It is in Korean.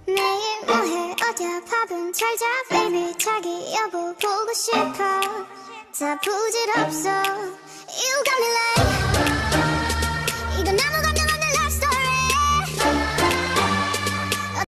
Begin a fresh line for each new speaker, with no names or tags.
매일 뭐해 어디야 밥은 잘자 baby 자기 여보 보고 싶어 다 부질없어